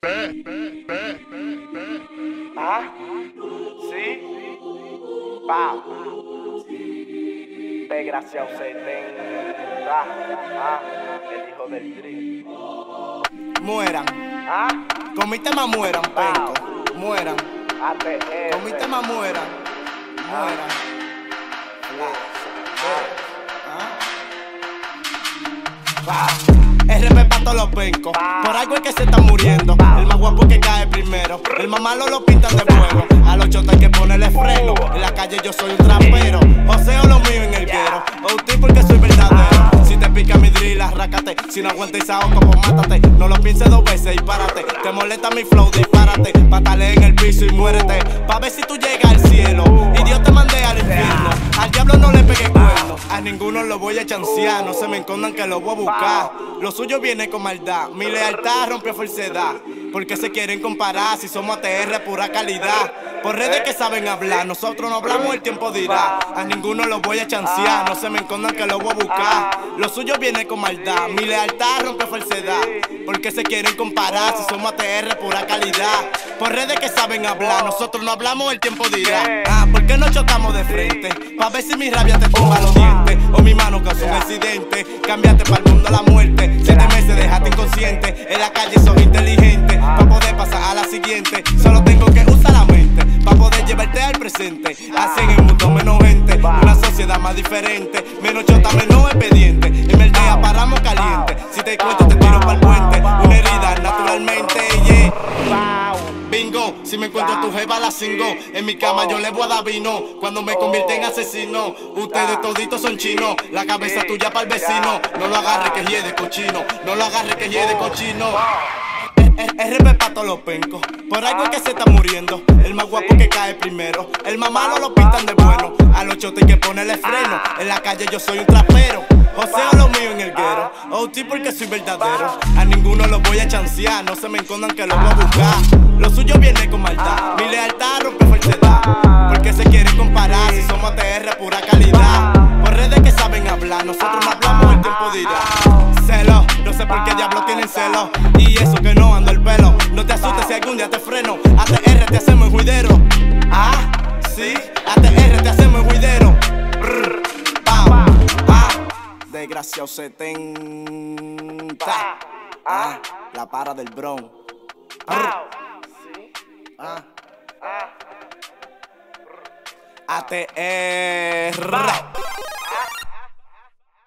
Ah, sí. Pa. P, gracias a usted. El hijo del Dream. Mueran. Ah, Con mi tema mueran, penco. Mueran. ATR. Con mi tema mueran. Mueran. RP pa' todos los pencos. Por algo es que se están muriendo. El más guapo que cae primero. El más malo lo pintan de bueno. A los chotas hay que ponerle freno. En la calle yo soy un trapero. Joseo lo mío en el guero. OT porque soy verdadero. Si te pica mi drill, arrácate. Si no aguantas esa oca, pues mátate. No lo pienses dos veces y párate. Te molesta mi flow, dispárate. Pátale en el piso y muérete. Pa' ver si tú llegas al cielo y Dios te mande al infierno. Al diablo no le pegue cuerno. A ninguno lo voy a chancear. No se me escondan que lo voy a buscar. Lo suyo viene con maldad. Mi lealtad rompió falsedad. Porque se quieren comparar si somos ATR pura calidad. Por redes que saben hablar, nosotros no hablamos, el tiempo dirá. A ninguno lo voy a chancear, no se me escondan que lo voy a buscar. Lo suyo viene con maldad, mi lealtad rompe falsedad. Porque se quieren comparar si somos ATR pura calidad. Por redes que saben hablar, nosotros no hablamos, el tiempo dirá. ¿Por qué no chocamos de frente? Pa' ver si mi rabia te tumba los dientes. O mi mano causó un accidente. Cambiaste para el mundo la muerte. 7 meses dejaste inconsciente. En la calle sos inteligente. Pa' poder pasar a la siguiente, solo tengo que usar la mente. Pa' poder llevarte al presente. Así en el mundo menos gente, una sociedad más diferente. Menos chota, menos expediente. En el día paramos caliente. Si te cuento te tiro pa'l puente. Una herida naturalmente, yeah. Bingo, si me encuentro a tu jeva la cingo. En mi cama yo le voy a dar vino. Cuando me convierte en asesino. Ustedes toditos son chinos. La cabeza tuya pa'l vecino. No lo agarre que hiede cochino. No lo agarre que hiede cochino. RP pa' todos los pencos. Por algo es que se está muriendo. El más guapo que cae primero. El más malo lo pintan de bueno. A los chotes hay que ponerle freno. En la calle yo soy un trapero. Joseo lo mío en el guero. OT porque soy verdadero. A ninguno lo voy a chancear. No se me escondan que lo voy a buscar. Lo suyo viene con maldad. Mi lealtad rompe falsedad. Porque se quieren comparar si somos ATR pura calidad. Por redes que saben hablar, nosotros no hablamos, el tiempo dirá. Celo, no sé por qué diablos tienen celo. Y eso que no ando el pelo. No te asustes si algún día te freno. ATR te hacemos el juidero. Ah, sí, ATR te hacemos el juidero. Desgraciado 70. La para del Bronx. ATR.